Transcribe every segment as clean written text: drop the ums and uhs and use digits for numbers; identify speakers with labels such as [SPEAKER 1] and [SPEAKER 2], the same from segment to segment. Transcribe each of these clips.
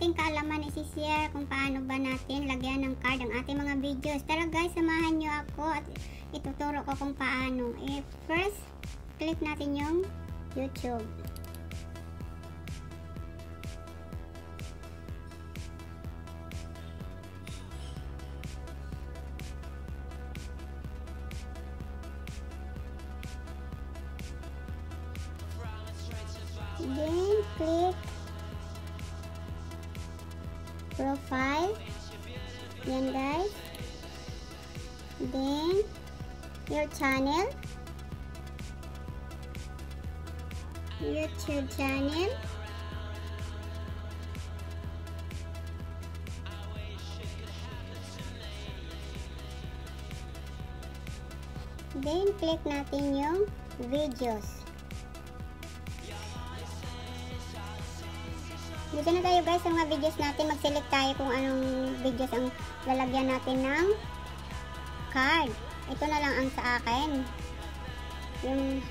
[SPEAKER 1] konting kaalaman isi-share kung paano ba natin lagyan ng card ang ating mga videos. Tara guys, samahan nyo ako at ituturo ko kung paano. First, click natin yung YouTube. Then, click profile. Yan guys. Then, your channel. YouTube channel. Then, click natin yung videos. Dito na tayo guys sa mga videos natin. Mag-select tayo kung anong videos ang lalagyan natin ng card. Ito na lang ang sa akin. Yung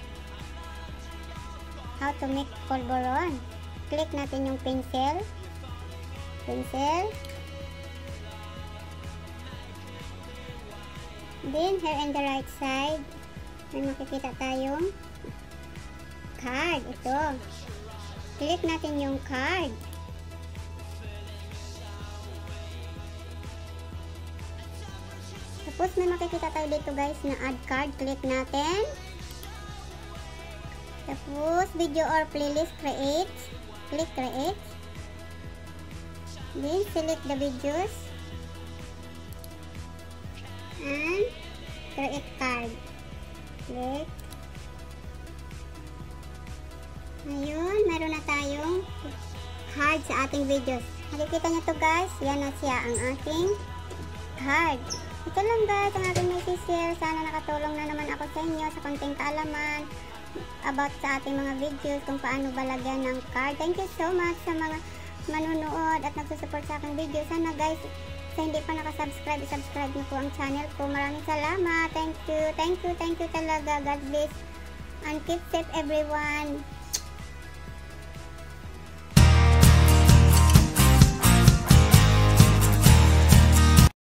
[SPEAKER 1] how to make polvoron. Click natin yung pencil. Pencil. Then here in the right side, may makikita tayong card. Ito. Click natin yung card. Tapos may makikita tayo dito guys na add card. Click natin. Tapos video or playlist create. Click create. Then select the videos. And create card. Click. Ayun, meron na tayong card sa ating videos. Nakikita nyo to guys. Yan na siya ang ating card. Ito lang guys ang ating message. Sana nakatulong na naman ako sa inyo sa konting kaalaman about sa ating mga videos kung paano ba lagyan ng card. Thank you so much sa mga manunood at nagsusupport sa aking video. Sana guys, sa hindi pa nakasubscribe, subscribe nyo po ang channel ko. Maraming salamat. Thank you talaga. God bless and keep safe everyone.